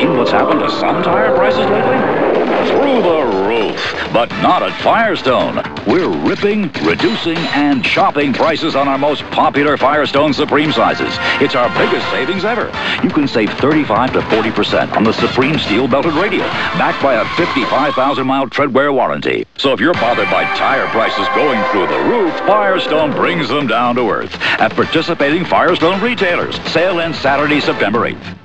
Seen what's happened to some tire prices lately? Through the roof, but not at Firestone. We're ripping, reducing, and chopping prices on our most popular Firestone Supreme sizes. It's our biggest savings ever. You can save 35 to 40% on the Supreme steel belted radial, backed by a 55,000-mile treadwear warranty. So if you're bothered by tire prices going through the roof, Firestone brings them down to earth at participating Firestone retailers. Sale ends Saturday, September 8th.